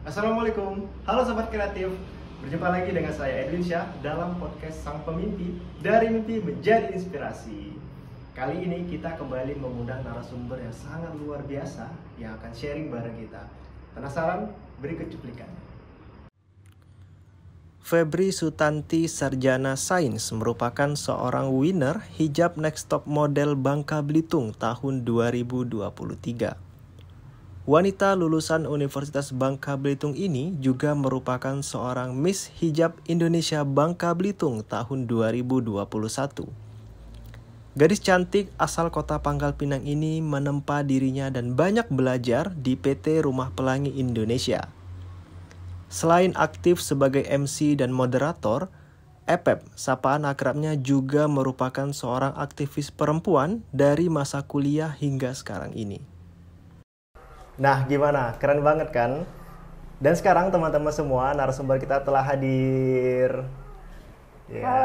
Assalamualaikum, halo Sobat Kreatif. Berjumpa lagi dengan saya Edwin Syah dalam podcast Sang Pemimpi, dari mimpi menjadi inspirasi. Kali ini kita kembali mengundang narasumber yang sangat luar biasa yang akan sharing bareng kita. Penasaran? Berikut cuplikannya. Febri Sutanti Sarjana Sains merupakan seorang winner hijab Next Top Model Bangka Belitung tahun 2023. Wanita lulusan Universitas Bangka Belitung ini juga merupakan seorang Miss Hijab Indonesia Bangka Belitung tahun 2021. Gadis cantik asal kota Pangkal Pinang ini menempa dirinya dan banyak belajar di PT Rumah Pelangi Indonesia. Selain aktif sebagai MC dan moderator, Epep, sapaan akrabnya, juga merupakan seorang aktivis perempuan dari masa kuliah hingga sekarang ini. Nah, gimana? Keren banget kan? Dan sekarang teman-teman semua, narasumber kita telah hadir. Ya.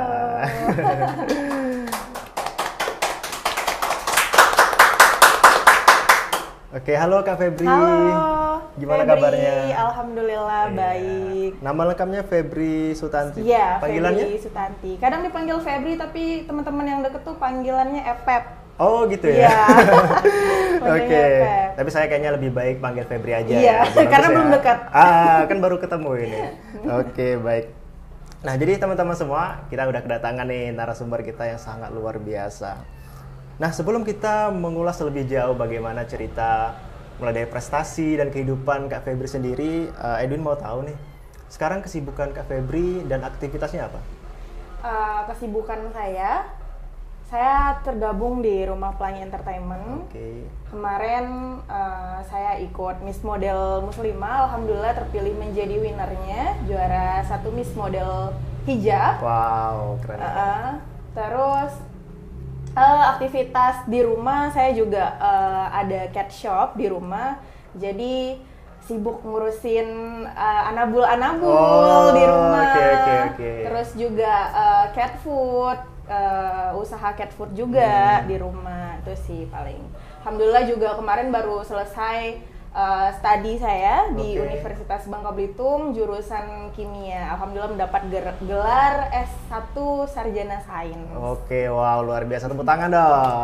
Oke, halo Kak Febri. Halo. Gimana Febri, kabarnya? Alhamdulillah baik. Nama lengkapnya Febri Sutanti. Iya, Panggilannya? Febri Sutanti. Kadang dipanggil Febri, tapi teman-teman yang deket tuh panggilannya Epep. Oh gitu ya. Iya. Oke. Tapi saya kayaknya lebih baik panggil Febri aja. Iya, ya. karena belum dekat. Kan baru ketemu ini. Oke, baik. Nah, jadi teman-teman semua, kita udah kedatangan nih narasumber kita yang sangat luar biasa. Nah, sebelum kita mengulas lebih jauh bagaimana cerita mulai dari prestasi dan kehidupan Kak Febri sendiri, Edwin mau tahu nih, sekarang kesibukan Kak Febri dan aktivitasnya apa? Kesibukan saya tergabung di Rumah Pelangi Entertainment. Oke. Kemarin saya ikut Miss Model Muslimah, alhamdulillah terpilih menjadi winnernya, juara 1 Miss Model Hijab. Wow, keren. Terus aktivitas di rumah saya juga ada cat shop di rumah, jadi sibuk ngurusin anabul di rumah. Okay. Terus juga cat food, usaha cat food juga di rumah. Itu sih paling. Alhamdulillah juga kemarin baru selesai studi saya di Universitas Bangka Belitung jurusan kimia. Alhamdulillah mendapat gelar S1 Sarjana Sains. Oke, wow, luar biasa, tepuk tangan dong.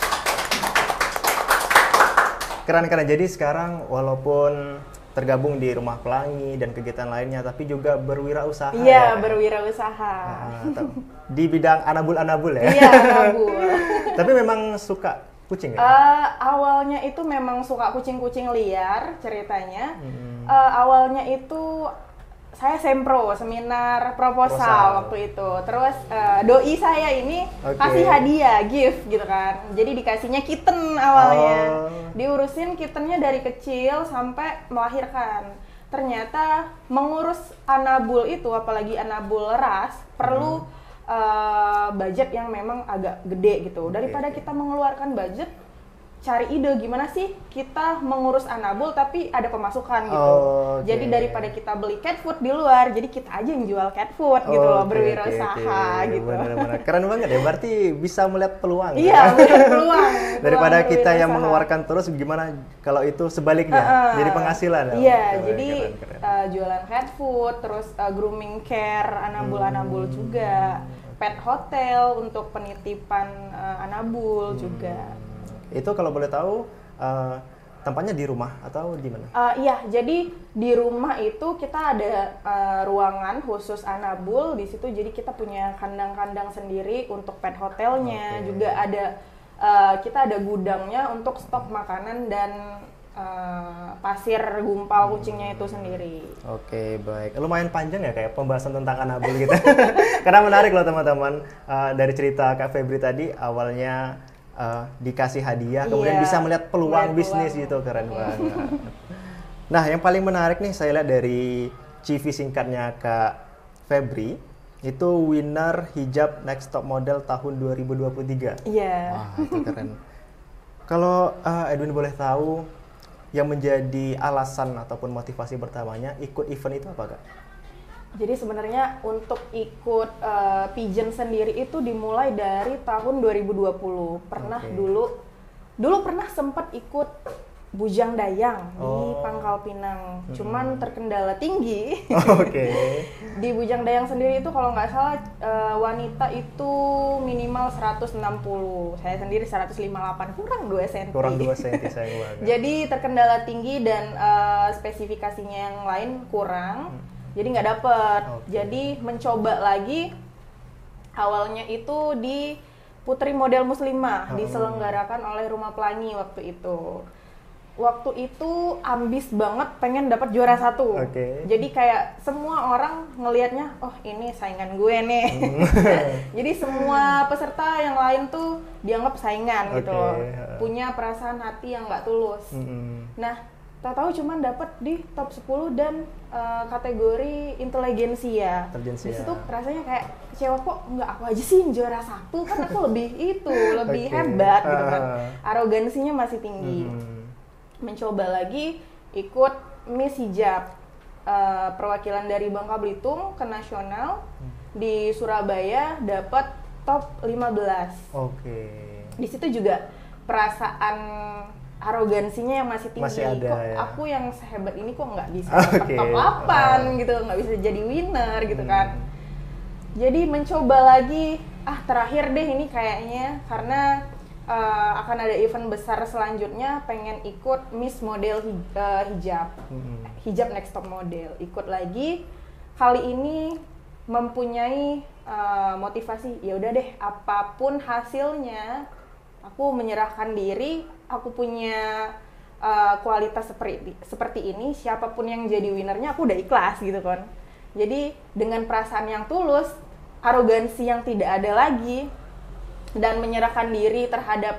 Keren. Jadi sekarang walaupun tergabung di Rumah Pelangi dan kegiatan lainnya, tapi juga berwirausaha. Iya, berwirausaha. Di bidang anabul ya? Iya, anabul. Tapi memang suka kucing ya? Awalnya itu memang suka kucing-kucing liar ceritanya. Awalnya itu saya seminar proposal waktu itu. Terus doi saya ini kasih hadiah, gift gitu kan. Jadi dikasihnya kitten awalnya. Diurusin kittennya dari kecil sampai melahirkan. Ternyata mengurus anabul itu, apalagi anabul ras, perlu budget yang memang agak gede gitu. Daripada kita mengeluarkan budget, cari ide gimana sih kita mengurus anabul tapi ada pemasukan gitu. Jadi daripada kita beli cat food di luar, jadi kita aja yang jual cat food gitu loh, berwirausaha gitu. Benar-benar keren banget ya, berarti bisa melihat peluang. Iya, melihat peluang. Daripada kita yang mengeluarkan terus, gimana kalau itu sebaliknya, jadi penghasilan. Iya, jadi jualan cat food, terus grooming care anabul juga, pet hotel untuk penitipan anabul juga. Itu kalau boleh tahu tempatnya di rumah atau di mana? Iya, jadi di rumah itu kita ada ruangan khusus anabul di situ. Jadi kita punya kandang-kandang sendiri untuk pet hotelnya. Juga ada kita ada gudangnya untuk stok makanan dan pasir gumpal kucingnya itu sendiri. Oke, baik. Lumayan panjang ya kayak pembahasan tentang anabul gitu. Karena menarik loh teman-teman. Dari cerita Kak Febri tadi, awalnya dikasih hadiah, kemudian bisa melihat peluang bisnis gitu, keren banget. Nah, yang paling menarik nih saya lihat dari CV singkatnya Kak Febri, itu winner hijab Next Top Model tahun 2023. Iya. Wah, itu keren. Kalau Edwin boleh tahu, yang menjadi alasan ataupun motivasi pertamanya ikut event itu apa, Kak? Jadi sebenarnya untuk ikut pageant sendiri itu dimulai dari tahun 2020. Pernah dulu pernah sempat ikut Bujang Dayang di Oh. Pangkal Pinang. Cuman terkendala tinggi. Oke. Di Bujang Dayang sendiri itu kalau nggak salah wanita itu minimal 160. Saya sendiri 158, kurang 2 cm. Kurang 2 cm sayang banget. Jadi terkendala tinggi dan spesifikasinya yang lain kurang. Jadi nggak dapet. Oke. Jadi mencoba lagi. Awalnya itu di Putri Model Muslimah diselenggarakan oleh Rumah Pelangi waktu itu. Waktu itu ambis banget pengen dapat juara 1. Oke. Jadi kayak semua orang ngelihatnya, oh ini saingan gue nih. Jadi semua peserta yang lain tuh dianggap saingan gitu loh. Punya perasaan hati yang nggak tulus. Nah, tahu cuman dapat di top 10 dan kategori inteligensia. Inteligensia. Di situ rasanya kayak kecewa, kok nggak aku aja sih yang juara 1, kan aku lebih lebih hebat gitu kan. Arogansinya masih tinggi. Mencoba lagi ikut Miss Hijab, perwakilan dari Bangka Belitung ke nasional. Di Surabaya dapat top 15. Oke. Di situ juga perasaan arogansinya yang masih tinggi. Masih ada, kok ya. aku yang sehebat ini kok nggak bisa dapat top 8 gitu, nggak bisa jadi winner gitu kan. Jadi mencoba lagi, terakhir deh ini kayaknya, karena akan ada event besar selanjutnya, pengen ikut Miss Model Hijab, Hijab Next Top Model, ikut lagi. Kali ini mempunyai motivasi, ya udah deh, apapun hasilnya, aku menyerahkan diri, aku punya kualitas seperti ini, siapapun yang jadi winernya, aku udah ikhlas gitu kan. Jadi dengan perasaan yang tulus, arogansi yang tidak ada lagi, dan menyerahkan diri terhadap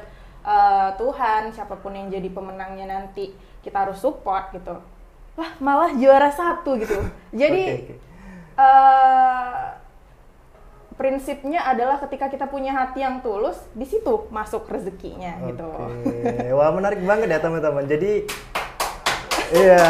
Tuhan, siapapun yang jadi pemenangnya nanti kita harus support gitu. Wah, malah juara 1 gitu. Jadi prinsipnya adalah ketika kita punya hati yang tulus, di situ masuk rezekinya gitu. Wah, menarik banget ya teman-teman. Jadi iya,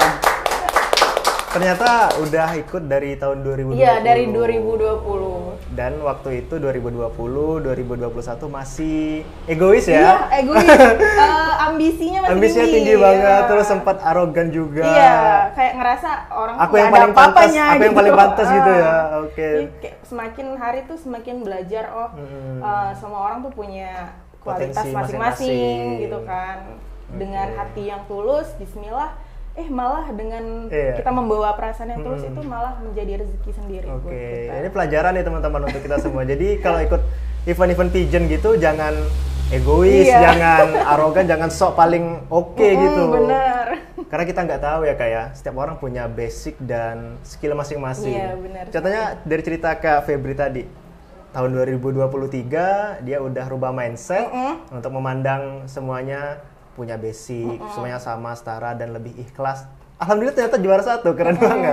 ternyata udah ikut dari tahun 2020. Iya, dari 2020. Dan waktu itu 2020, 2021 masih egois ya? Iya, egois. Ambisinya masih Ambisinya tinggi banget, terus sempat arogan juga. Iya, kayak ngerasa orang aku tuh yang nggak paling ada pantas, apa-apanya aku yang gitu. paling pantas gitu ya. Oke. Jadi kayak semakin hari tuh semakin belajar, semua orang tuh punya kualitas Potensi masing-masing masing-masing. gitu kan. Dengan hati yang tulus, bismillah, malah dengan Iya. kita membawa perasaan yang tulus itu malah menjadi rezeki sendiri buat Oke, kita. ini pelajaran nih teman-teman untuk kita semua. Jadi kalau ikut event-event pigeon gitu, jangan egois, Iya. jangan arogan, jangan sok paling oke gitu. Bener. Karena kita nggak tahu ya kayak setiap orang punya basic dan skill masing-masing. Iya, benar. Contohnya dari cerita Kak Febri tadi, tahun 2023 dia udah rubah mindset untuk memandang semuanya punya basic, semuanya sama, setara dan lebih ikhlas. Alhamdulillah ternyata juara 1, keren banget.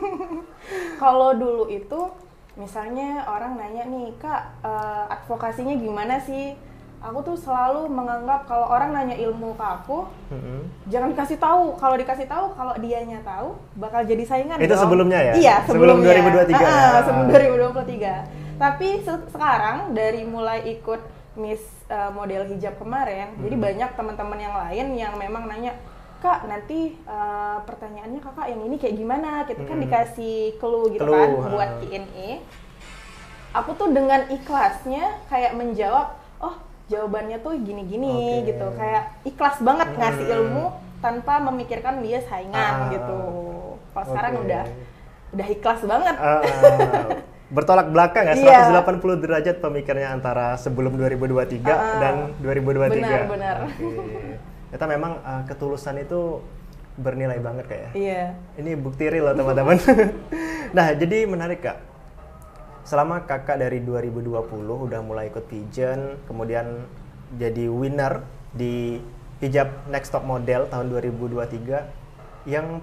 Kalau dulu itu misalnya orang nanya nih, Kak, advokasinya gimana sih? Aku tuh selalu menganggap kalau orang nanya ilmu ke aku, jangan dikasih tahu. Kalau dikasih tahu, kalau dianya tahu, bakal jadi saingan. Itu dong. sebelumnya ya? Iya, Sebelum sebelumnya. 2023 ya? Sebelum 2023. Tapi sekarang dari mulai ikut Miss Model Hijab kemarin, jadi banyak teman-teman yang lain yang memang nanya, Kak, nanti pertanyaannya kakak yang ini kayak gimana? Kita kan dikasih clue gitu kan buat Q&A. Aku tuh dengan ikhlasnya kayak menjawab, oh jawabannya tuh gini-gini gitu. Kayak ikhlas banget ngasih ilmu tanpa memikirkan dia saingan gitu. Kalau sekarang udah ikhlas banget. Bertolak belakang ya, 180 derajat pemikirannya antara sebelum 2023 dan 2023. Benar. Ternyata memang ketulusan itu bernilai banget kayak. Iya. Ini bukti real loh teman-teman. Nah, jadi menarik Kak. Selama Kakak dari 2020 udah mulai ikut pigeon, kemudian jadi winner di Hijab Next Top Model tahun 2023, yang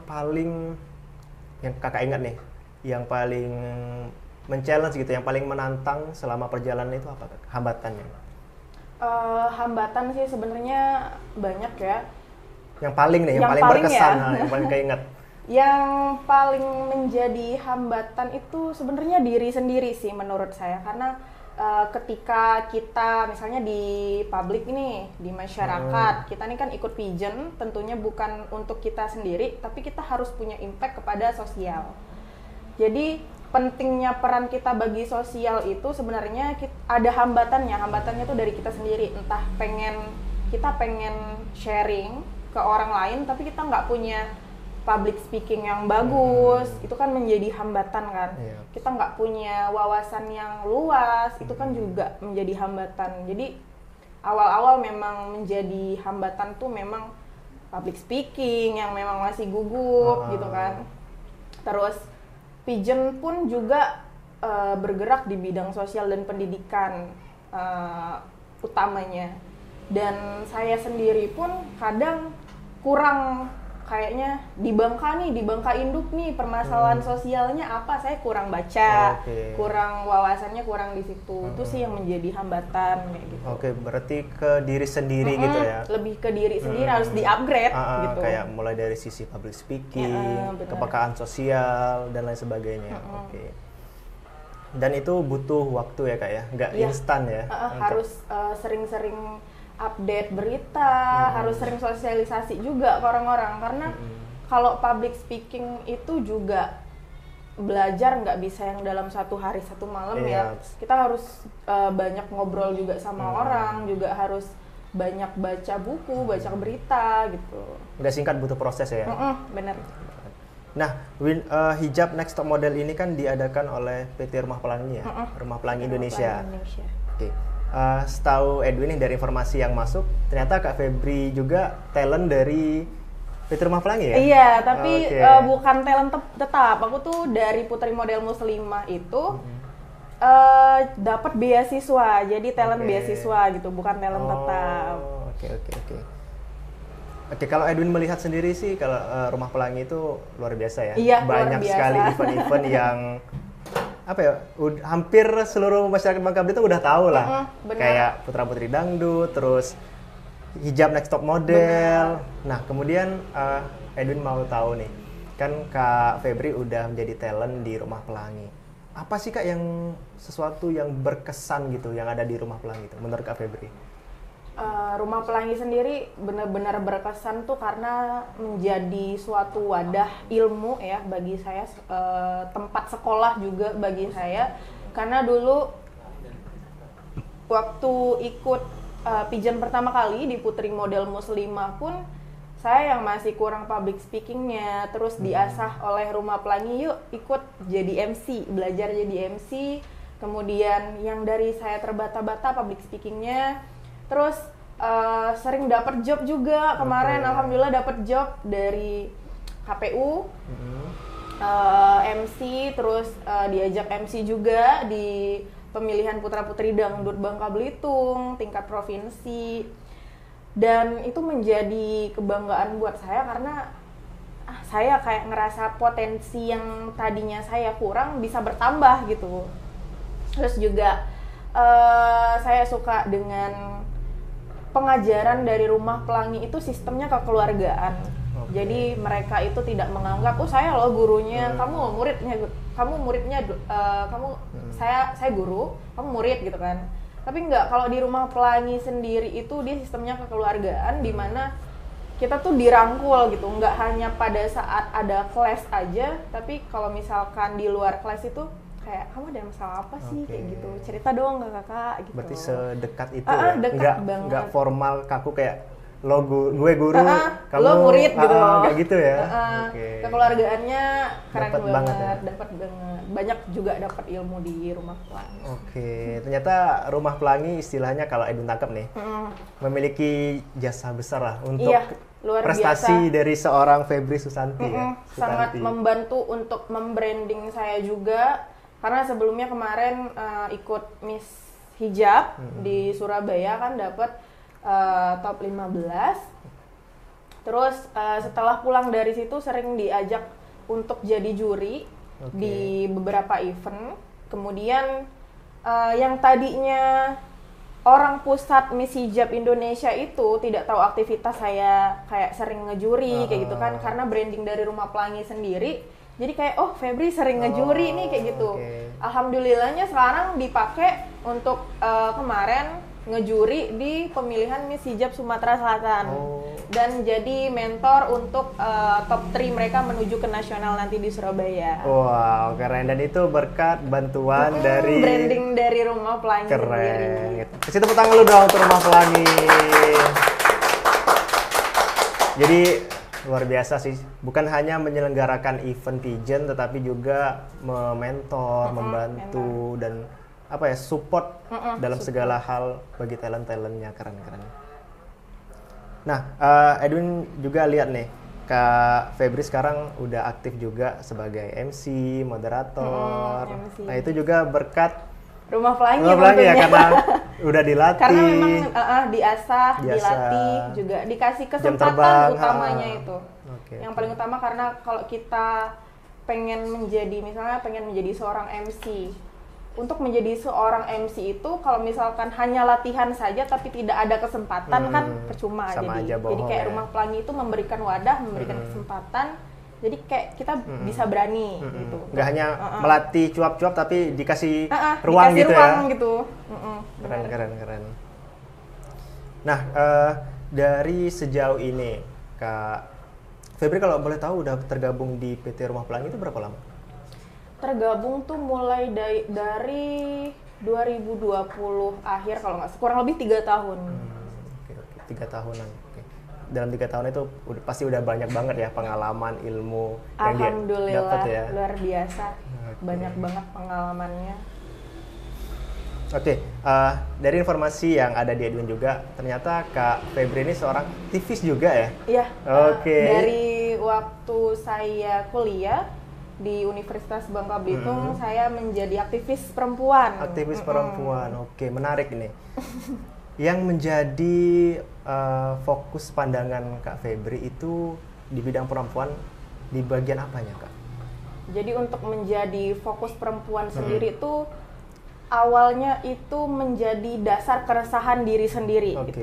Kakak ingat nih, yang paling men-challenge gitu, yang paling menantang selama perjalanan itu apa Kak? Hambatannya? Hambatan sih sebenarnya banyak ya. Yang paling nih, yang paling berkesan, yang paling keinget. Yang paling menjadi hambatan itu sebenarnya diri sendiri sih menurut saya, karena ketika kita misalnya di publik ini, di masyarakat, kita ini kan ikut pigeon, tentunya bukan untuk kita sendiri, tapi kita harus punya impact kepada sosial. Jadi pentingnya peran kita bagi sosial itu sebenarnya ada hambatannya itu dari kita sendiri, entah kita pengen sharing ke orang lain, tapi kita nggak punya public speaking yang bagus, itu kan menjadi hambatan kan. Kita nggak punya wawasan yang luas, itu kan juga menjadi hambatan. Jadi awal-awal memang menjadi hambatan tuh memang public speaking yang memang masih gugup gitu kan. Terus pigeon pun juga bergerak di bidang sosial dan pendidikan utamanya. Dan saya sendiri pun kadang kurang, kayaknya di Bangka Induk nih permasalahan sosialnya apa, saya kurang baca, kurang wawasannya, kurang di situ. Itu sih yang menjadi hambatan kayak gitu. Berarti ke diri sendiri gitu ya. Lebih ke diri sendiri, harus di-upgrade gitu. Kayak mulai dari sisi public speaking, kepekaan sosial dan lain sebagainya. Dan itu butuh waktu ya Kak ya, nggak instan ya. Harus sering-sering update berita, harus sering sosialisasi juga ke orang-orang, karena kalau public speaking itu juga belajar nggak bisa yang dalam satu hari satu malam ya. Kita harus banyak ngobrol juga sama orang, juga harus banyak baca buku, baca berita gitu. Nggak singkat, butuh proses ya. Bener. Nah, hijab Next Top Model ini kan diadakan oleh PT Rumah Pelangi ya, Rumah Pelangi Indonesia. Setahu Edwin nih, dari informasi yang masuk, ternyata Kak Febri juga talent dari PT Rumah Pelangi ya? Iya, tapi bukan talent tetap. Aku tuh dari Putri Model Muslimah itu dapat beasiswa, jadi talent beasiswa gitu, bukan talent tetap. Oke, kalau Edwin melihat sendiri sih, kalau Rumah Pelangi itu luar biasa ya. Iya, banyak sekali event-event yang hampir seluruh masyarakat Bangka Belitung udah tahu lah. Kayak Putra Putri Dangdut, terus hijab Next Top Model. Nah, kemudian Edwin mau tahu nih, kan Kak Febri udah menjadi talent di Rumah Pelangi. Apa sih Kak yang sesuatu yang berkesan gitu yang ada di Rumah Pelangi itu menurut Kak Febri? Rumah Pelangi sendiri benar-benar berkesan tuh karena menjadi suatu wadah ilmu ya bagi saya, tempat sekolah juga bagi saya, karena dulu waktu ikut pigeon pertama kali di Putri Model Muslimah pun saya yang masih kurang public speakingnya, terus diasah oleh Rumah Pelangi, yuk ikut jadi MC, belajar jadi MC, kemudian yang dari saya terbata-bata public speakingnya. Terus sering dapat job juga kemarin, alhamdulillah dapat job dari KPU, MC, terus diajak MC juga di pemilihan Putra Putri Dangdut Bangka Belitung tingkat provinsi, dan itu menjadi kebanggaan buat saya karena saya kayak ngerasa potensi yang tadinya saya kurang bisa bertambah gitu. Terus juga saya suka dengan pengajaran dari Rumah Pelangi itu sistemnya kekeluargaan. Jadi mereka itu tidak menganggap, oh saya loh gurunya, kamu muridnya, saya guru, kamu murid gitu kan. Tapi enggak, kalau di Rumah Pelangi sendiri itu dia sistemnya kekeluargaan, di mana kita tuh dirangkul gitu, nggak hanya pada saat ada kelas aja, tapi kalau misalkan di luar kelas itu kayak, kamu ada masalah apa sih, kayak gitu, cerita dong ke kakak gitu. Berarti sedekat itu ya? Dekat banget. Nggak formal kaku kayak gue guru, kamu lo murid gitu. Kayak gitu ya. Kekeluargaannya keren banget banget, ya? dapat banget. Banyak juga dapat ilmu di Rumah Pelangi. Ternyata Rumah Pelangi istilahnya kalau Edwin tangkap nih, memiliki jasa besar lah untuk luar prestasi biasa dari seorang Febri Susanti ya. Sangat membantu untuk membranding saya juga, karena sebelumnya kemarin ikut Miss Hijab di Surabaya kan dapat top 15. Terus setelah pulang dari situ sering diajak untuk jadi juri di beberapa event. Kemudian yang tadinya orang pusat Miss Hijab Indonesia itu tidak tahu aktivitas saya kayak sering ngejuri kayak gitu kan, karena branding dari Rumah Pelangi sendiri. Jadi kayak Febri sering ngejuri nih kayak gitu. Okay. Alhamdulillahnya sekarang dipakai untuk kemarin ngejuri di pemilihan Miss Hijab Sumatera Selatan. Dan jadi mentor untuk top 3 mereka menuju ke nasional nanti di Surabaya. Wow, keren. Dan itu berkat bantuan dari branding dari Rumah Pelangi keren. sendiri. Kasih tepuk tangan lu dong untuk Rumah Pelangi. Jadi luar biasa sih, bukan hanya menyelenggarakan event pigeon tetapi juga mementor, membantu dan support dalam segala hal bagi talent-talentnya. Keren. Nah, Edwin juga lihat nih, Kak Febri sekarang udah aktif juga sebagai MC, moderator. MC. Nah, itu juga berkat Rumah Pelangi ya, karena udah dilatih. Karena memang diasah, dilatih, juga dikasih kesempatan utamanya itu. Yang paling utama karena kalau kita pengen menjadi seorang MC. Untuk menjadi seorang MC itu kalau misalkan hanya latihan saja tapi tidak ada kesempatan kan percuma. Jadi kayak Rumah Pelangi itu memberikan wadah, memberikan kesempatan. Jadi kayak kita bisa berani gitu. Nggak hanya melatih cuap-cuap tapi dikasih ruang gitu gitu. Keren. Nah, dari sejauh ini Kak Febri kalau boleh tahu udah tergabung di PT Rumah Pelangi itu berapa lama? Tergabung tuh mulai dari 2020 akhir kalau nggak kurang lebih 3 tahun. 3 tahunan. Dalam 3 tahun itu pasti udah banyak banget ya pengalaman, ilmu yang dia dapat ya. Luar biasa. Banyak banget pengalamannya. Dari informasi yang ada di Edwin juga, ternyata Kak Febri ini seorang aktivis juga ya? Iya. Dari waktu saya kuliah di Universitas Bangka Belitung, saya menjadi aktivis perempuan. Aktivis perempuan, menarik ini. Yang menjadi fokus pandangan Kak Febri itu di bidang perempuan di bagian apanya, Kak? Jadi untuk menjadi fokus perempuan sendiri itu awalnya itu menjadi dasar keresahan diri sendiri gitu.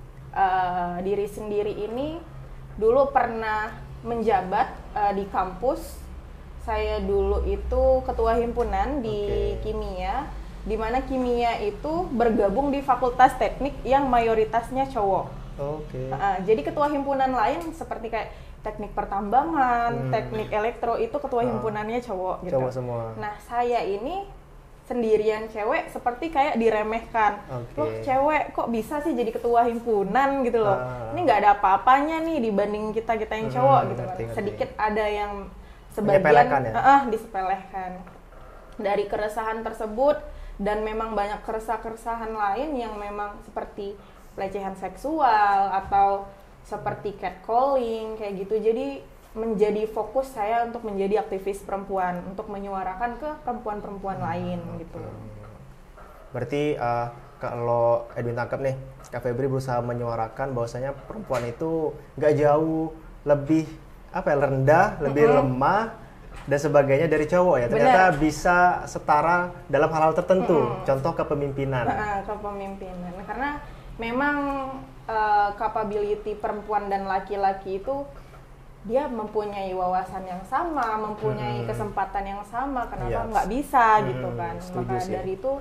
Diri sendiri ini dulu pernah menjabat di kampus. Saya dulu itu ketua himpunan di kimia, di mana kimia itu bergabung di fakultas teknik yang mayoritasnya cowok. Jadi ketua himpunan lain seperti kayak teknik pertambangan, teknik elektro itu ketua himpunannya cowok gitu. Cowok semua. Nah, saya ini sendirian cewek seperti kayak diremehkan. Loh, cewek kok bisa sih jadi ketua himpunan gitu loh. Ini nggak ada apa-apanya nih dibanding kita yang cowok gitu kan. Sedikit ada yang sebagian disepelekan. Dari keresahan tersebut dan memang banyak keresahan lain yang memang seperti pelecehan seksual atau seperti catcalling kayak gitu. Jadi menjadi fokus saya untuk menjadi aktivis perempuan, untuk menyuarakan ke perempuan-perempuan lain gitu. Berarti kalau Edwin tangkap nih, Kak Febri berusaha menyuarakan bahwasanya perempuan itu nggak jauh lebih rendah, lebih lemah dan sebagainya dari cowok ya. Ternyata bisa setara dalam hal-hal tertentu. Contoh kepemimpinan. Kepemimpinan. Karena memang capability perempuan dan laki-laki itu dia mempunyai wawasan yang sama, mempunyai kesempatan yang sama. Kenapa nggak bisa gitu kan? Maka dari itu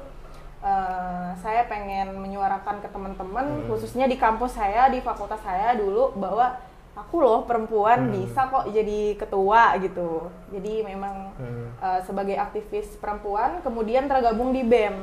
saya pengen menyuarakan ke teman-teman, khususnya di kampus saya, di fakultas saya dulu, bahwa aku loh perempuan bisa kok jadi ketua gitu. Jadi memang sebagai aktivis perempuan, kemudian tergabung di BEM.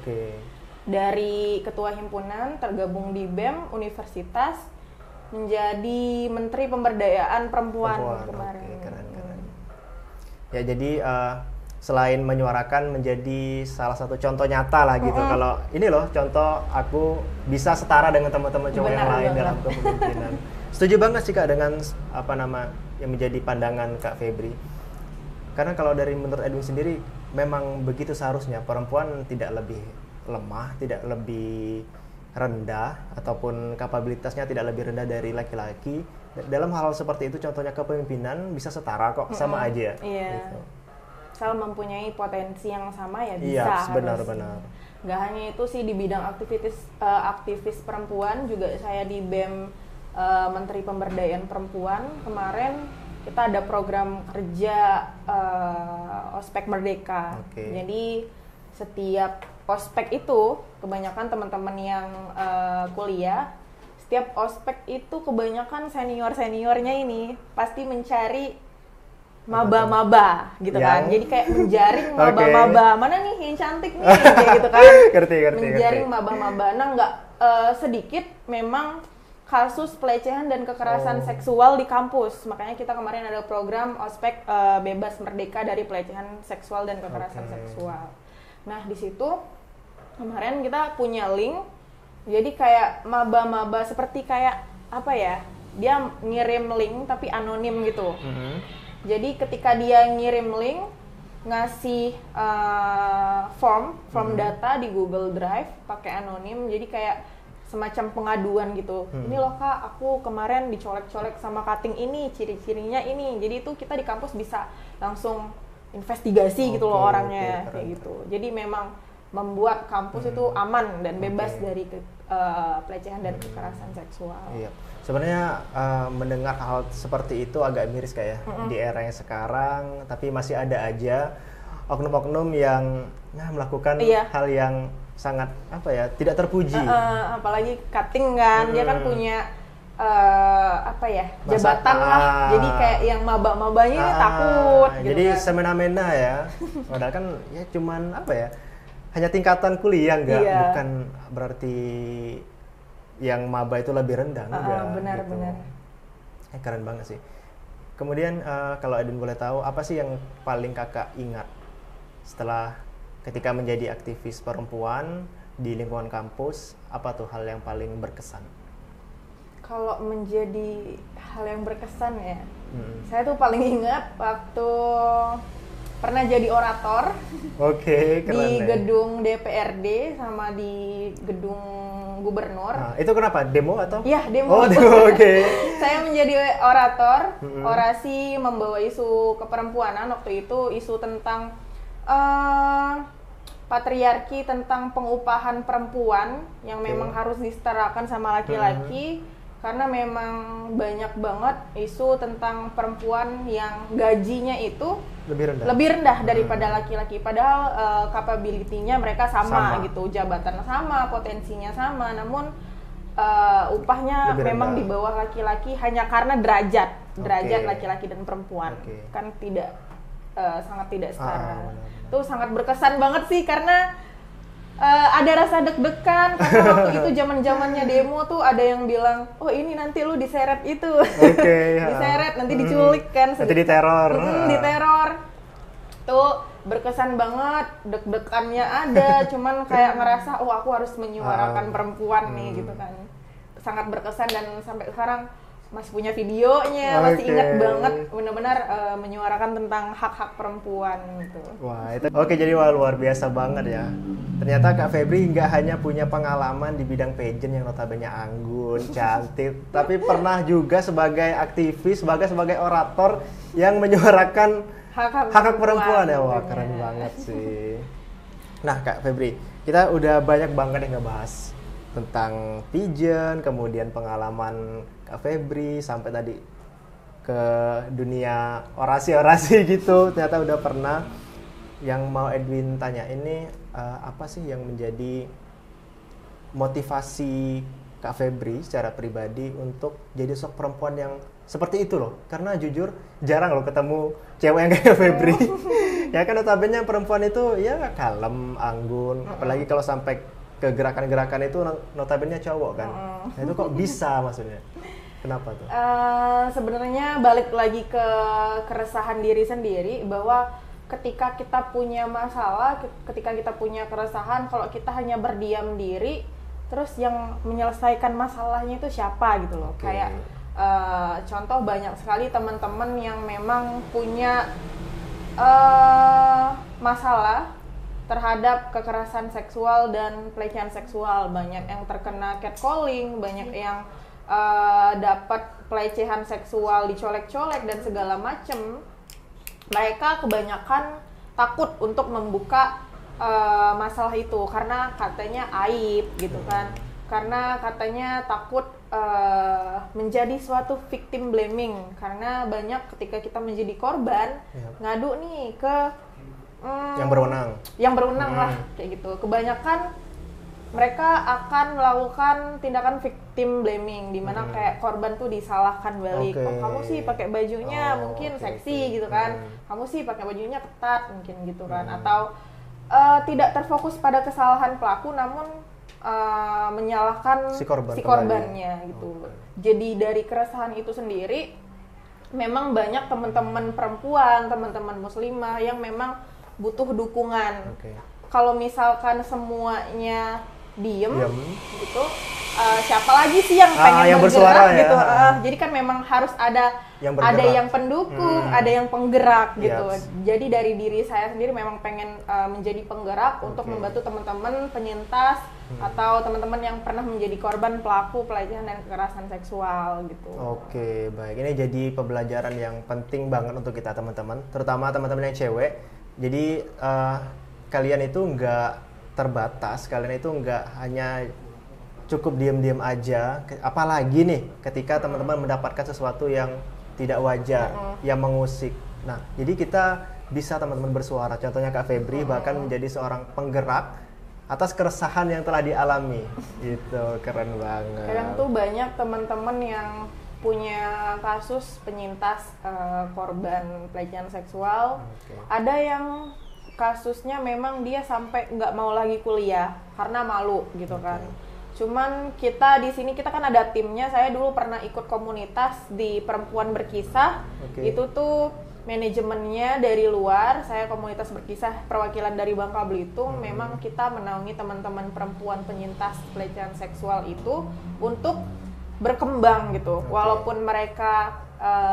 Dari ketua himpunan tergabung di BEM Universitas menjadi Menteri Pemberdayaan Perempuan kemarin. Keren. Ya jadi selain menyuarakan menjadi salah satu contoh nyata lah gitu. Kalau ini loh contoh aku bisa setara dengan teman-teman cowok yang lain dalam kepemimpinan. Setuju banget sih Kak dengan yang menjadi pandangan Kak Febri. Karena kalau dari menurut Edwin sendiri memang begitu seharusnya, perempuan tidak lebih lemah, tidak lebih rendah ataupun kapabilitasnya tidak lebih rendah dari laki-laki. Dalam hal seperti itu contohnya kepemimpinan bisa setara kok, sama aja. Iya. Gitu. Asal mempunyai potensi yang sama ya bisa. Iya, benar-benar. Gak hanya itu sih, di bidang aktivis perempuan juga saya di BEM Menteri Pemberdayaan Perempuan kemarin kita ada program kerja Ospek Merdeka. Jadi setiap ospek itu kebanyakan teman-teman yang kuliah, setiap ospek itu kebanyakan seniornya ini pasti mencari maba-maba gitu kan. Jadi kayak menjaring maba-maba. Mana nih yang cantik nih kayak gitu kan. Menjaring maba-maba. Nah, nggak sedikit memang kasus pelecehan dan kekerasan seksual di kampus. Makanya kita kemarin ada program Ospek Bebas Merdeka dari Pelecehan Seksual dan Kekerasan Seksual. Nah, di situ kemarin kita punya link. Jadi kayak maba-maba seperti kayak apa ya? Dia ngirim link tapi anonim gitu. Jadi ketika dia ngirim link, ngasih form data di Google Drive pakai anonim, jadi kayak semacam pengaduan gitu. Ini loh Kak, aku kemarin dicolek-colek sama cutting ini, ciri-cirinya ini. Jadi itu kita di kampus bisa langsung investigasi gitu loh orangnya, kayak gitu. Jadi memang membuat kampus itu aman dan bebas dari pelecehan dan kekerasan seksual. Iya. Sebenarnya mendengar hal seperti itu agak miris kayak di era yang sekarang, tapi masih ada aja oknum-oknum yang melakukan hal yang sangat apa ya, tidak terpuji. Apalagi cutting kan, dia kan punya apa ya, jabatan lah. Jadi kayak yang maba-mabanya takut gitu. Jadi kan. semena-mena ya. Padahal kan ya cuman apa ya, hanya tingkatan kuliah bukan berarti yang maba itu lebih rendah, enggak. Benar. Keren banget sih. Kemudian kalau Edwin boleh tahu, apa sih yang paling kakak ingat setelah ketika menjadi aktivis perempuan di lingkungan kampus? Apa tuh hal yang paling berkesan? Kalau menjadi hal yang berkesan ya, saya tuh paling ingat waktu pernah jadi orator di gedung DPRD sama di gedung gubernur. Itu kenapa? Demo atau? Iya, demo. Saya menjadi orator, orasi membawa isu keperempuanan. Waktu itu isu tentang patriarki, tentang pengupahan perempuan yang memang harus disetarakan sama laki-laki. Karena memang banyak banget isu tentang perempuan yang gajinya itu lebih rendah daripada laki-laki. Padahal capability-nya mereka sama gitu, jabatan sama, potensinya sama, namun upahnya memang di bawah laki-laki hanya karena derajat laki-laki dan perempuan. Kan tidak sangat tidak setara. Itu sangat berkesan banget sih, karena ada rasa deg-degan karena waktu itu zaman-zamannya demo tuh ada yang bilang, oh ini nanti lu diseret itu, diseret nanti diculik kan, nanti diteror, diteror. Tuh berkesan banget, deg-degannya ada, cuman kayak ngerasa, oh aku harus menyuarakan perempuan nih gitu kan, sangat berkesan dan sampai sekarang masih punya videonya, masih ingat banget, benar-benar menyuarakan tentang hak-hak perempuan gitu. Wah itu jadi luar biasa banget ya. Ternyata Kak Febri nggak hanya punya pengalaman di bidang pageant yang notabene anggun, cantik, tapi pernah juga sebagai aktivis, sebagai orator yang menyuarakan hak-hak perempuan ya. Wah keren banget sih. Nah Kak Febri, kita udah banyak banget yang ngebahas tentang pageant, kemudian pengalaman Kak Febri sampai tadi ke dunia orasi-orasi gitu. Ternyata udah pernah. Yang mau Edwin tanya ini apa sih yang menjadi motivasi Kak Febri secara pribadi untuk jadi sosok perempuan yang seperti itu loh? Karena jujur jarang loh ketemu cewek yang kayak Febri. Ya kan notabene perempuan itu ya kalem, anggun, apalagi kalau sampai ke gerakan-gerakan itu notabene cowok kan. Nah itu kok bisa maksudnya? Kenapa tuh? Sebenarnya balik lagi ke keresahan diri sendiri, bahwa ketika kita punya masalah, ketika kita punya keresahan, kalau kita hanya berdiam diri, terus yang menyelesaikan masalahnya itu siapa gitu loh. Kayak contoh banyak sekali teman-teman yang memang punya masalah terhadap kekerasan seksual dan pelecehan seksual. Banyak yang terkena catcalling, banyak yang dapat pelecehan seksual, dicolek-colek dan segala macem. Mereka kebanyakan takut untuk membuka masalah itu karena katanya aib gitu kan. karena katanya takut menjadi suatu victim blaming, karena banyak ketika kita menjadi korban ngadu nih ke yang berwenang lah kayak gitu. Kebanyakan mereka akan melakukan tindakan victim blaming, di mana kayak korban tuh disalahkan balik. Oh, kamu sih pakai bajunya mungkin seksi gitu kan, kamu sih pakai bajunya ketat mungkin gitu kan, atau tidak terfokus pada kesalahan pelaku, namun menyalahkan si korbannya gitu. Jadi dari keresahan itu sendiri, memang banyak teman-teman perempuan, teman-teman muslimah yang memang butuh dukungan. Kalau misalkan semuanya diem gitu, siapa lagi sih yang pengen yang bergerak bersuara, gitu? ya? Jadi kan memang harus ada yang pendukung, ada yang penggerak gitu. Jadi dari diri saya sendiri memang pengen menjadi penggerak untuk membantu teman-teman penyintas atau teman-teman yang pernah menjadi korban pelaku pelecehan dan kekerasan seksual gitu. Oke, baik. Ini jadi pembelajaran yang penting banget untuk kita teman-teman, terutama teman-teman yang cewek. Jadi kalian itu nggak terbatas, kalian itu nggak hanya cukup diam-diam aja, apalagi nih ketika teman-teman mendapatkan sesuatu yang tidak wajar, yang mengusik. Nah, jadi kita bisa teman-teman bersuara, contohnya Kak Febri bahkan menjadi seorang penggerak atas keresahan yang telah dialami. Gitu, keren banget. Kadang tuh banyak teman-teman yang punya kasus penyintas korban pelecehan seksual, ada yang kasusnya memang dia sampai nggak mau lagi kuliah karena malu gitu kan. Cuman kita di sini, kita kan ada timnya. Saya dulu pernah ikut komunitas di Perempuan Berkisah. Itu tuh manajemennya dari luar. Saya komunitas berkisah perwakilan dari Bangka Belitung. Memang kita menaungi teman-teman perempuan penyintas pelecehan seksual itu untuk berkembang gitu. Walaupun mereka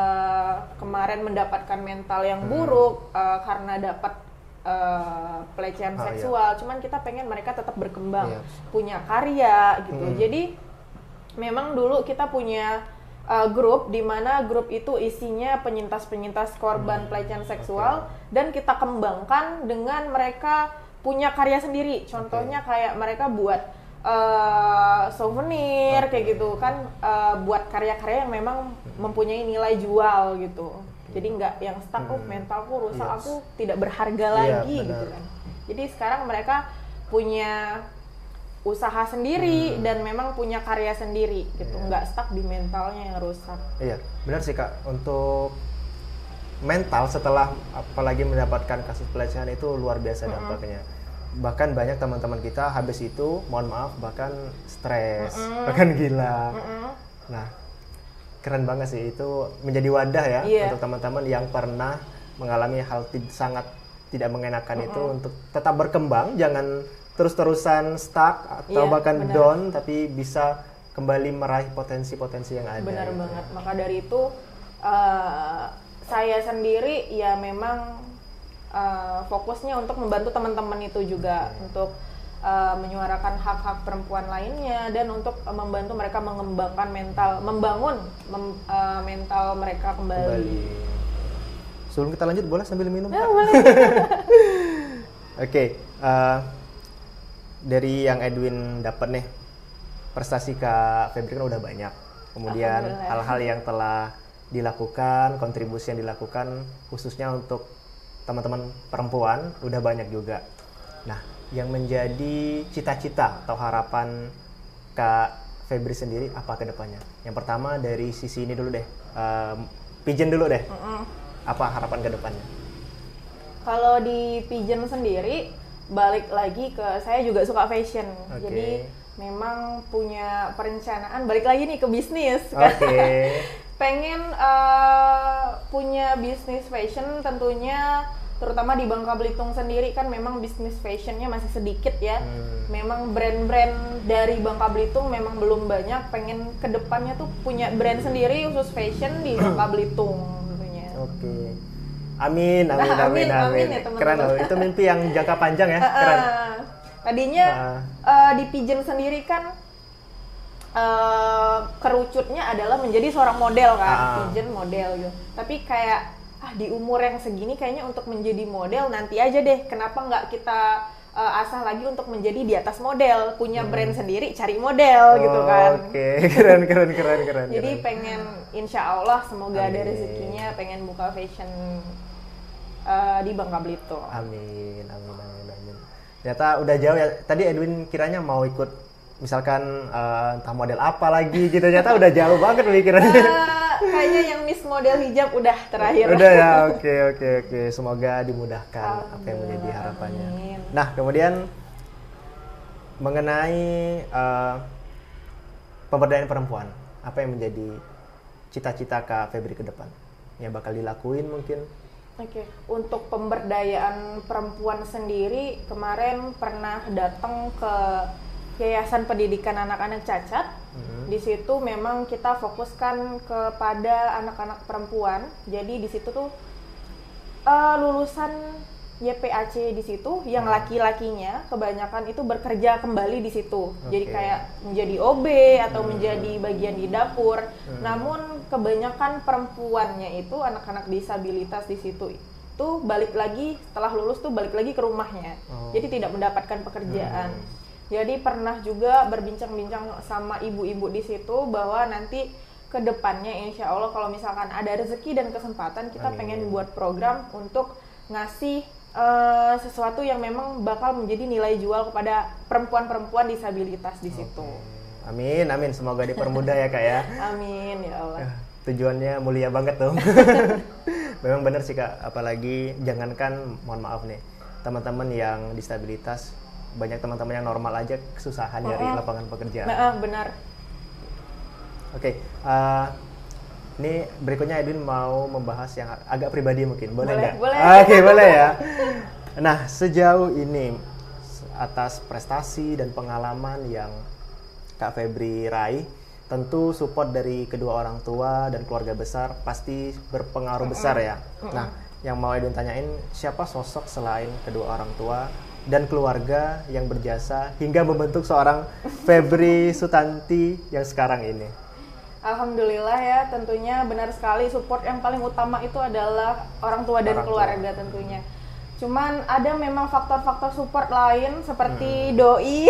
kemarin mendapatkan mental yang buruk karena dapat pelecehan seksual, cuman kita pengen mereka tetap berkembang, punya karya gitu. Jadi memang dulu kita punya grup, di mana grup itu isinya penyintas-penyintas korban pelecehan seksual, dan kita kembangkan dengan mereka punya karya sendiri. Contohnya kayak mereka buat souvenir kayak gitu kan, buat karya-karya yang memang mempunyai nilai jual gitu. Jadi nggak yang stuck, mentalku rusak, aku tidak berharga lagi gitu kan. Jadi sekarang mereka punya usaha sendiri dan memang punya karya sendiri gitu, nggak stuck di mentalnya yang rusak. Iya, benar sih Kak. Untuk mental setelah apalagi mendapatkan kasus pelecehan itu luar biasa dampaknya. Bahkan banyak teman-teman kita habis itu, mohon maaf, bahkan stres, bahkan gila. Nah, keren banget sih, itu menjadi wadah ya untuk teman-teman yang pernah mengalami hal sangat tidak mengenakan itu untuk tetap berkembang, jangan terus-terusan stuck atau bahkan down, tapi bisa kembali meraih potensi-potensi yang ada. Benar banget. Maka dari itu saya sendiri ya memang fokusnya untuk membantu teman-teman itu juga untuk menyuarakan hak-hak perempuan lainnya, dan untuk membantu mereka mengembangkan membangun mental mereka kembali. Sebelum kita lanjut, boleh sambil minum? Ya, boleh. Oke, dari yang Edwin dapat nih, prestasi Kak Febri kan udah banyak. Kemudian hal-hal yang telah dilakukan, kontribusi yang dilakukan khususnya untuk teman-teman perempuan udah banyak juga. Nah, yang menjadi cita-cita atau harapan Kak Febri sendiri apa ke depannya? Yang pertama dari sisi ini dulu deh, Pigeon dulu deh. Apa harapan ke depannya? Kalau di Pigeon sendiri, balik lagi ke saya juga suka fashion. Jadi memang punya perencanaan, balik lagi nih ke bisnis. Pengen punya bisnis fashion tentunya, terutama di Bangka Belitung sendiri kan memang bisnis fashionnya masih sedikit ya. Memang brand-brand dari Bangka Belitung memang belum banyak. Pengen kedepannya tuh punya brand sendiri khusus fashion di Bangka Belitung tentunya. Amin ya, teman-teman. Keren loh, itu mimpi yang jangka panjang ya. Keren. Tadinya di Pigeon sendiri kan kerucutnya adalah menjadi seorang model kan, Pigeon model gitu. Tapi kayak di umur yang segini kayaknya untuk menjadi model nanti aja deh, kenapa nggak kita asah lagi untuk menjadi di atas model, punya brand sendiri, cari model gitu kan. Oke, keren. Jadi pengen, insya Allah semoga ada Amin. rezekinya, pengen buka fashion di Bangka Belitung. Amin. Ternyata udah jauh ya. Tadi Edwin kiranya mau ikut misalkan entah model apa lagi gitu. Ternyata udah jauh banget pikirannya. Kayaknya yang Miss Model Hijab udah terakhir. Udah ya, oke. Semoga dimudahkan apa yang menjadi harapannya. Amin. Nah, kemudian mengenai pemberdayaan perempuan, apa yang menjadi cita-cita Kak Febri ke depan? Yang bakal dilakuin mungkin? Oke, untuk pemberdayaan perempuan sendiri, kemarin pernah datang ke Yayasan Pendidikan Anak-anak Cacat. Di situ memang kita fokuskan kepada anak-anak perempuan. Jadi di situ tuh lulusan YPAC di situ yang laki-lakinya kebanyakan itu bekerja kembali di situ. Jadi kayak menjadi OB atau menjadi bagian di dapur. Namun kebanyakan perempuannya itu anak-anak disabilitas di situ itu balik lagi setelah lulus tuh balik lagi ke rumahnya. Jadi tidak mendapatkan pekerjaan. Jadi pernah juga berbincang-bincang sama ibu-ibu di situ bahwa nanti ke depannya insya Allah kalau misalkan ada rezeki dan kesempatan kita pengen buat program untuk ngasih sesuatu yang memang bakal menjadi nilai jual kepada perempuan-perempuan disabilitas di situ. Amin. Semoga dipermudah ya Kak ya. Amin ya Allah. Tujuannya mulia banget dong. Memang benar sih Kak, apalagi jangankan, mohon maaf nih, teman-teman yang disabilitas, banyak teman-teman yang normal aja kesusahan nyari lapangan pekerjaan. Benar. Oke, ini berikutnya Edwin mau membahas yang agak pribadi mungkin, boleh nggak? Boleh. Oke, boleh ya. Nah, sejauh ini atas prestasi dan pengalaman yang Kak Febri raih, tentu support dari kedua orang tua dan keluarga besar pasti berpengaruh besar ya. Nah, yang mau Edwin tanyain, siapa sosok selain kedua orang tua dan keluarga yang berjasa hingga membentuk seorang Febri Sutanti yang sekarang ini? Alhamdulillah ya, tentunya benar sekali support yang paling utama itu adalah orang tua dan keluarga tentunya. Cuman ada memang faktor-faktor support lain seperti doi,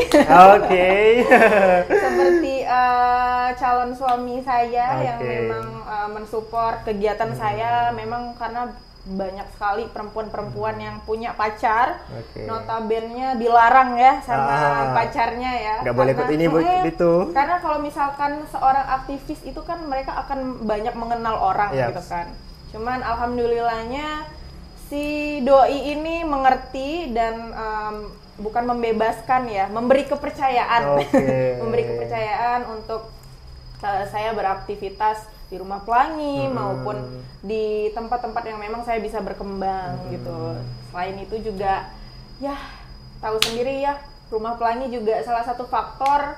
seperti calon suami saya yang memang mensupport kegiatan saya, memang karena banyak sekali perempuan-perempuan yang punya pacar, notabene dilarang ya sama pacarnya ya. Nggak boleh ikut ini, itu. Karena kalau misalkan seorang aktivis itu kan mereka akan banyak mengenal orang gitu kan. Cuman alhamdulillahnya si doi ini mengerti dan bukan membebaskan ya, memberi kepercayaan, memberi kepercayaan untuk saya beraktivitas di Rumah Pelangi maupun di tempat-tempat yang memang saya bisa berkembang gitu. Selain itu juga ya tahu sendiri ya, Rumah Pelangi juga salah satu faktor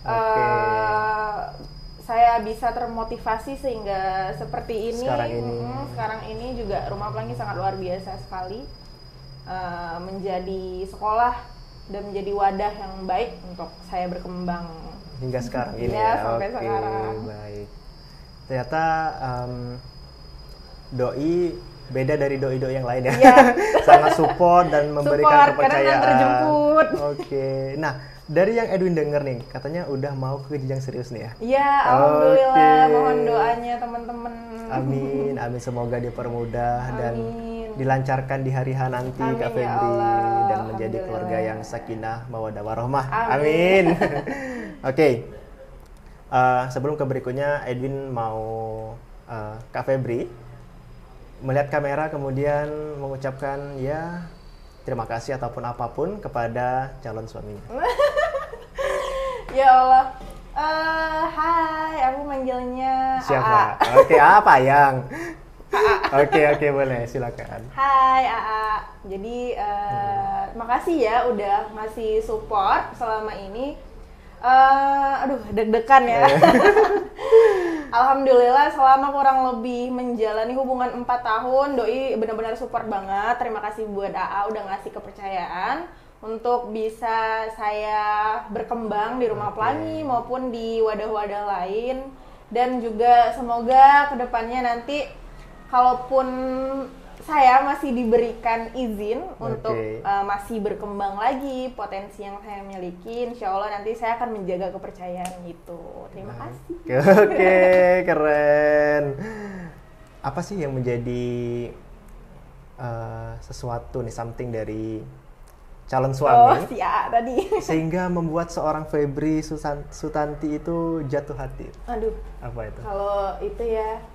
saya bisa termotivasi sehingga seperti ini. Sekarang ini juga Rumah Pelangi sangat luar biasa sekali, menjadi sekolah dan menjadi wadah yang baik untuk saya berkembang hingga sekarang ini ya. Sampai sekarang. Baik. Ternyata doi beda dari doi-doi yang lain ya. Sangat support dan memberikan kepercayaan. Terjemput. Nah, dari yang Edwin denger nih, katanya udah mau ke jenjang serius nih ya? Iya, alhamdulillah. Mohon doanya teman-teman. Amin. Semoga dipermudah dan dilancarkan di hari H nanti Kak Febri dan menjadi keluarga yang sakinah mawaddah warahmah. Amin. Oke. Sebelum ke berikutnya, Edwin mau Kak Febri melihat kamera kemudian mengucapkan ya terima kasih ataupun apapun kepada calon suaminya. Ya Allah, hai, aku manggilnya siapa? Apa yang? Oke, boleh, silakan. Hai AA, jadi makasih ya udah ngasih support selama ini. Aduh, deg-degan ya. Alhamdulillah selama kurang lebih menjalani hubungan 4 tahun, doi benar-benar support banget. Terima kasih buat AA udah ngasih kepercayaan untuk bisa saya berkembang di Rumah Pelangi maupun di wadah-wadah lain. Dan juga semoga kedepannya nanti kalaupun saya masih diberikan izin untuk masih berkembang lagi potensi yang saya miliki. Insya Allah nanti saya akan menjaga kepercayaan itu. Terima kasih. Oke, keren. Apa sih yang menjadi sesuatu nih, something dari calon suami tadi sehingga membuat seorang Febri Sutanti itu jatuh hati? Aduh, apa itu? Kalau itu ya,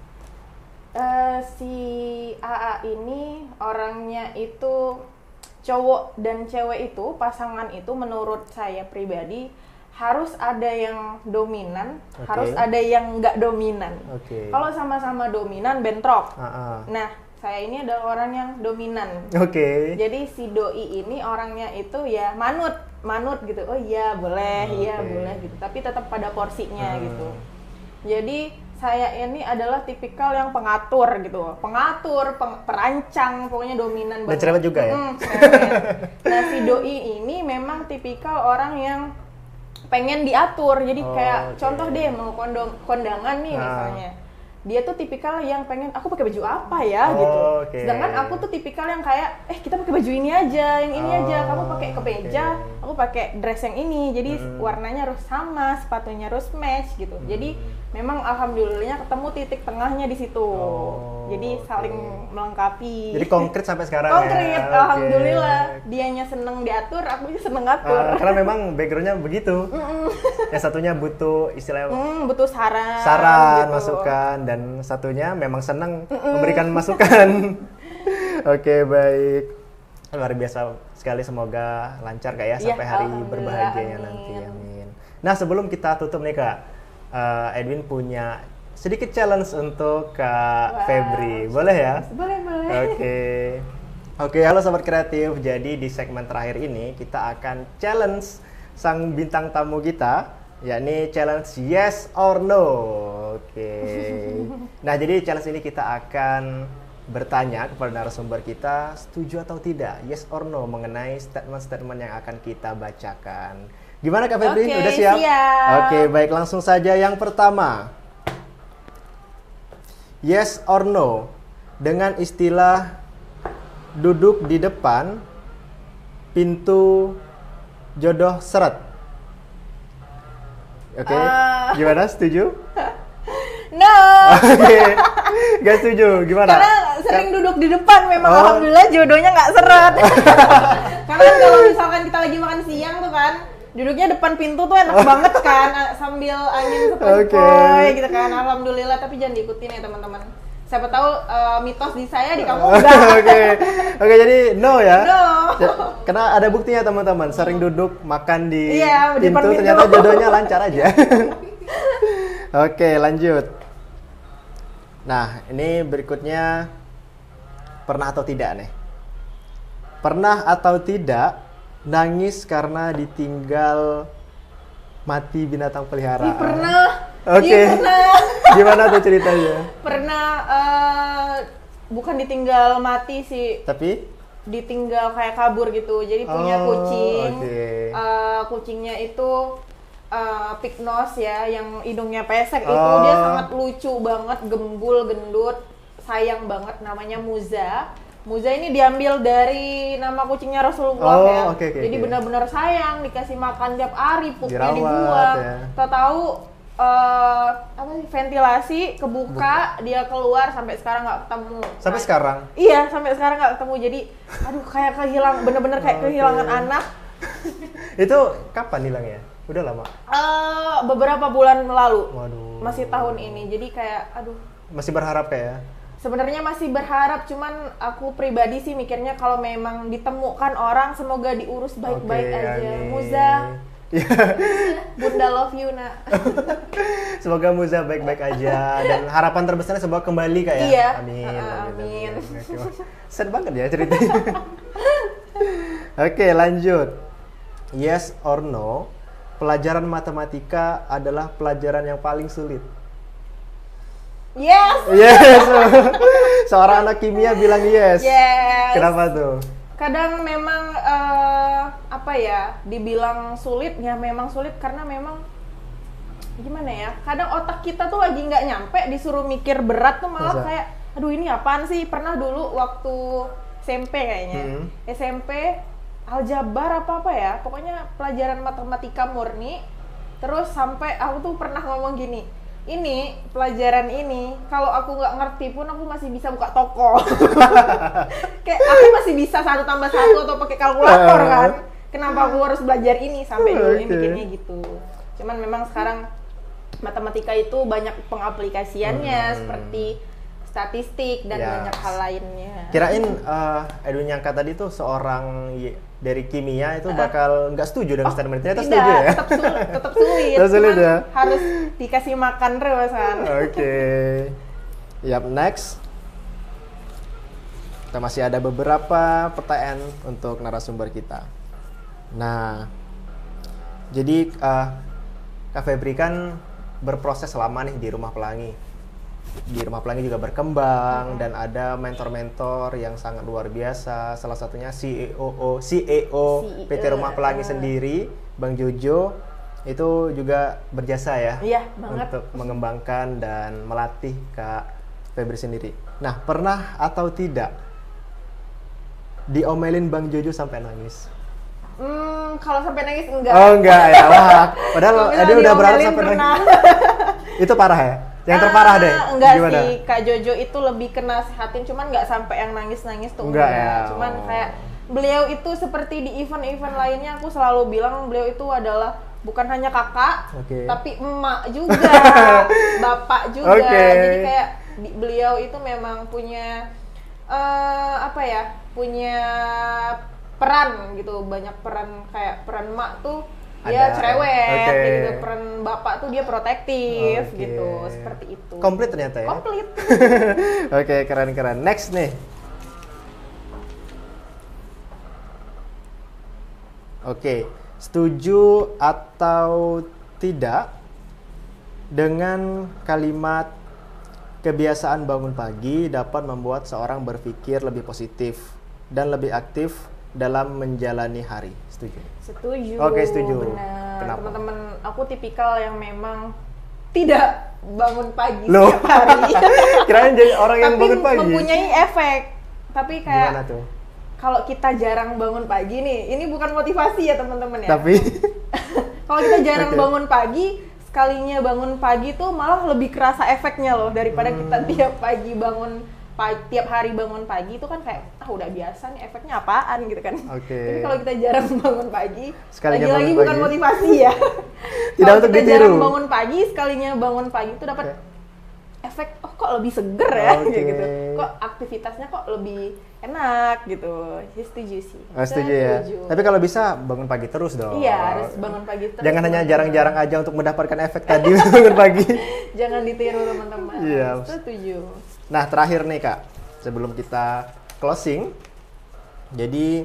si AA ini orangnya itu cowok dan cewek itu, pasangan itu menurut saya pribadi harus ada yang dominan, harus ada yang nggak dominan. Kalau sama-sama dominan bentrok. Nah, saya ini adalah orang yang dominan. Jadi si doi ini orangnya itu ya manut gitu. Oh iya boleh, iya boleh gitu. Tapi tetap pada porsinya gitu. Jadi saya ini adalah tipikal yang pengatur gitu, perancang, pokoknya dominan banget. Dan cerewet juga ya? Nah si doi ini memang tipikal orang yang pengen diatur, jadi kayak contoh deh mau kondangan nih misalnya. Dia tuh tipikal yang pengen aku pakai baju apa ya gitu. Sedangkan aku tuh tipikal yang kayak kita pakai baju ini aja, yang ini aja. Kamu pakai kemeja, aku pakai dress yang ini. Jadi warnanya harus sama, sepatunya harus match gitu. Jadi memang alhamdulillahnya ketemu titik tengahnya di situ. Jadi saling melengkapi. Jadi konkret sampai sekarang konkret, ya. Alhamdulillah. Dianya seneng diatur, aku juga seneng ngatur. Karena memang backgroundnya begitu. Yang satunya butuh istilahnya butuh saran gitu, masukan, dan satunya memang senang memberikan masukan. Oke, baik. Luar biasa sekali, semoga lancar Kak ya sampai hari berbahagianya nanti. Amin. Nah, sebelum kita tutup nih Kak, Edwin punya sedikit challenge untuk Kak Febri. Boleh ya? Boleh. Oke, halo Sobat Kreatif. Jadi di segmen terakhir ini kita akan challenge sang bintang tamu kita, yakni challenge yes or no. Nah, jadi challenge ini kita akan bertanya kepada narasumber kita setuju atau tidak, yes or no, mengenai statement-statement yang akan kita bacakan. Gimana Kak Febri? Udah siap? Oke, baik, langsung saja yang pertama. Yes or no, dengan istilah duduk di depan pintu jodoh seret. Gimana? Setuju? No. Gak setuju. Gimana? Karena sering duduk di depan, memang alhamdulillah jodohnya nggak seret. Karena kalau misalkan kita lagi makan siang tuh kan, duduknya depan pintu tuh enak banget kan, sambil angin sepoi gitu kan. Alhamdulillah, tapi jangan diikutin ya teman-teman. Siapa tahu mitos di saya, di kamu enggak. Oke, jadi no ya. No. Karena ada buktinya teman-teman, sering duduk makan di pintu, ternyata jodohnya lancar aja. Oke, lanjut. Nah, ini berikutnya, pernah atau tidak nih? Pernah atau tidak nangis karena ditinggal mati binatang peliharaan? Pernah. Pernah. Gimana tuh ceritanya? Pernah, bukan ditinggal mati sih. Tapi? Ditinggal kayak kabur gitu. Jadi punya kucing. Kucingnya itu pig nose ya, yang hidungnya pesek itu. Dia sangat lucu banget, gembul, gendut, sayang banget, namanya Muza. Muza ini diambil dari nama kucingnya Rasulullah Jadi benar-benar sayang, dikasih makan tiap hari, pupnya dibuang. Tahu ventilasi kebuka, dia keluar, sampai sekarang nggak ketemu. Sampai sekarang? Iya, sampai sekarang nggak ketemu. Jadi aduh, kayak bener-bener kayak kehilangan anak. Itu kapan hilangnya? Udah lama? Beberapa bulan lalu. Waduh. Masih tahun ini. Jadi kayak aduh. Masih berharap kayak? Sebenarnya masih berharap, cuman aku pribadi sih mikirnya kalau memang ditemukan orang, semoga diurus baik-baik aja. Amin. Muza. Bunda love you, nak. Semoga Muza baik-baik aja, dan harapan terbesarnya semoga kembali Kak ya. Iya. Amin. Sad banget ya ceritanya. Oke, lanjut. Yes or no, pelajaran matematika adalah pelajaran yang paling sulit? Yes. Seorang anak kimia bilang yes. Kenapa tuh? Kadang memang dibilang sulit ya, memang sulit karena memang gimana ya, kadang otak kita tuh lagi nggak nyampe, disuruh mikir berat tuh malah kayak aduh ini apaan sih, pernah dulu waktu SMP kayaknya, SMP aljabar apa ya, pokoknya pelajaran matematika murni. Terus sampai aku tuh pernah ngomong gini, ini pelajaran ini kalau aku nggak ngerti pun aku masih bisa buka toko. Kayak aku masih bisa 1 tambah 1 atau pakai kalkulator kan, kenapa aku harus belajar ini, sampai dulu mikirnya gitu. Cuman memang sekarang matematika itu banyak pengaplikasiannya seperti statistik dan banyak hal lainnya. Kirain Edwin Nyangka tadi tuh seorang dari kimia itu bakal nggak setuju dengan statement ternyata setuju ya? Tetap sulit. Sulit ya? Harus dikasih makan terus kan. Oke. Yap, next. Kita masih ada beberapa pertanyaan untuk narasumber kita. Nah, jadi Kak Febri kan berproses lama nih di Rumah Pelangi. Di Rumah Pelangi juga berkembang dan ada mentor-mentor yang sangat luar biasa. Salah satunya CEO PT Rumah Pelangi sendiri, Bang Jojo, itu juga berjasa ya, untuk mengembangkan dan melatih Kak Febri sendiri. Nah, pernah atau tidak diomelin Bang Jojo sampai nangis? Kalau sampai nangis enggak. Oh enggak ya, wah. Padahal dia udah berharap sampai nangis. Itu parah ya? Yang terparah deh. Enggak gimana? Sih, Kak Jojo itu lebih ke nasehatin, cuman nggak sampai yang nangis-nangis tuh enggak. Ya. Cuman kayak beliau itu seperti di event-event lainnya, aku selalu bilang beliau itu adalah bukan hanya kakak, tapi emak juga, bapak juga. Jadi kayak beliau itu memang punya punya peran gitu, banyak peran. Kayak peran emak tuh dia cerewet, gitu. Peran bapak tuh dia protektif, gitu. Seperti itu. Komplit ternyata ya? Komplit. Oke, keren-keren. Next nih. Oke, setuju atau tidak dengan kalimat kebiasaan bangun pagi dapat membuat seorang berpikir lebih positif dan lebih aktif dalam menjalani hari? Setuju? Setuju. Oke, setuju. Benar. Kenapa? Teman-teman, aku tipikal yang memang tidak bangun pagi setiap hari. Kirain jadi orang yang bangun pagi. Tapi mempunyai efek. Tapi kayak gimana tuh? Kalau kita jarang bangun pagi nih, ini bukan motivasi ya teman-teman ya. Tapi kalau kita jarang bangun pagi, sekalinya bangun pagi tuh malah lebih kerasa efeknya loh daripada kita tiap hari bangun pagi itu kan kayak udah biasa nih, efeknya apaan gitu kan. Tapi kalau kita jarang bangun pagi, lagi-lagi bukan motivasi ya. Tidak untuk ditiru. Kalau kita jarang bangun pagi, sekalinya bangun pagi itu dapat efek, kok lebih seger ya, gitu. Kok aktivitasnya kok lebih enak gitu. Setuju sih. Setuju ya. Tapi kalau bisa bangun pagi terus dong. Iya, harus bangun pagi terus. Jangan hanya jarang-jarang aja untuk mendapatkan efek tadi bangun pagi. Jangan ditiru teman-teman. Iya. Setuju. Nah, terakhir nih Kak, sebelum kita closing. Jadi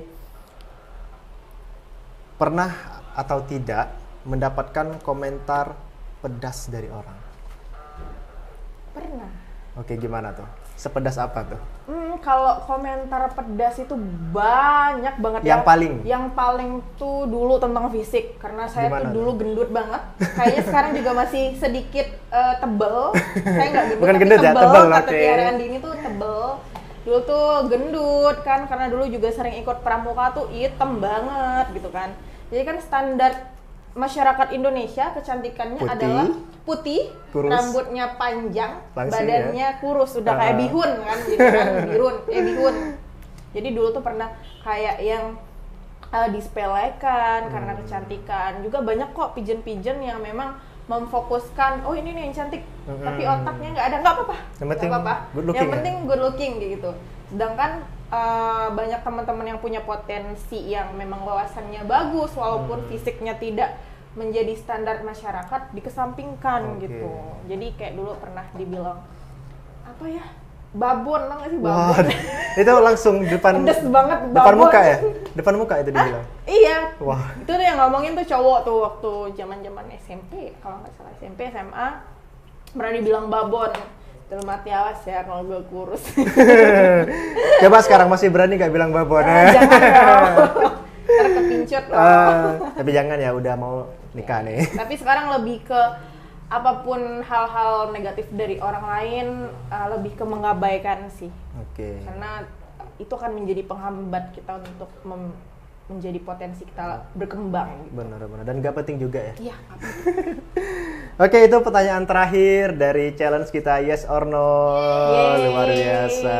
pernah atau tidak mendapatkan komentar pedas dari orang? Pernah. Oke, gimana tuh? Sepedas apa tuh? Kalau komentar pedas itu banyak banget. Yang paling tuh dulu tentang fisik, karena saya tuh dulu gendut banget. Kayaknya sekarang juga masih sedikit tebel. Saya nggak gendut, bukan tapi gendut tebel. Ya, tebel. Kata Tiara Andini tuh tebel. Dulu tuh gendut kan, karena dulu juga sering ikut pramuka tuh hitam banget gitu kan. Jadi kan standar masyarakat Indonesia kecantikannya adalah putih, kurus, rambutnya panjang, badannya kurus, udah kayak bihun kan, jadi kan bihun. Jadi dulu tuh pernah kayak yang disepelekan karena kecantikan. Juga banyak kok pigeon-pigeon yang memang memfokuskan, oh ini nih yang cantik, tapi otaknya nggak ada, nggak apa-apa. Yang penting good looking gitu. Sedangkan banyak teman-teman yang punya potensi yang memang wawasannya bagus, walaupun fisiknya tidak menjadi standar masyarakat, dikesampingkan gitu. Jadi kayak dulu pernah dibilang apa ya, babon, nggak sih babon? Itu langsung depan pedes banget, babon. Depan muka ya? Depan muka itu dibilang? Iya. Wah. Itu tuh yang ngomongin tuh cowok tuh waktu zaman SMP, kalau nggak salah SMP, SMA, pernah dibilang babon. Dalam hati, awas ya kalau gue kurus. Coba sekarang masih berani gak bilang babon? Jangan dong. Terkepincut loh. Tapi jangan ya, udah mau nikah nih. Tapi sekarang lebih ke apapun hal-hal negatif dari orang lain lebih ke mengabaikan sih. Oke. Karena itu akan menjadi penghambat kita untuk menjadi potensi kita berkembang. Benar. Dan gak penting juga ya. Iya. Oke, itu pertanyaan terakhir dari challenge kita Yes or No. Yeay. Luar biasa.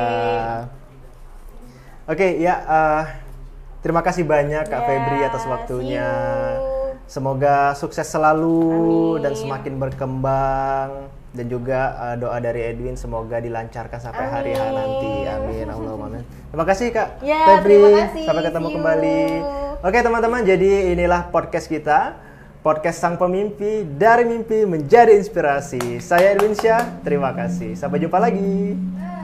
Oke, ya terima kasih banyak Kak Febri atas waktunya. See you. Semoga sukses selalu Amin. dan semakin berkembang. Dan juga doa dari Edwin semoga dilancarkan sampai hari H Amin. nanti. Amin. Allahumma amin. Terima kasih Kak Ya, Febri. terima kasih. Sampai ketemu See you. kembali. Oke teman-teman, jadi inilah podcast kita. Podcast Sang Pemimpi, dari mimpi menjadi inspirasi. Saya Edwin Syah, terima kasih. Sampai jumpa lagi.